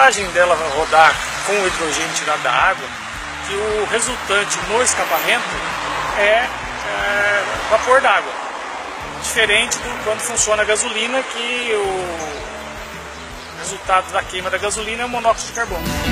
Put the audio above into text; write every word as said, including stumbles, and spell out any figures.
vantagem dela rodar com o hidrogênio tirado da água, que o resultante no escapamento é, é vapor d'água. Diferente do quando funciona a gasolina, que o resultado da queima da gasolina é o monóxido de carbono.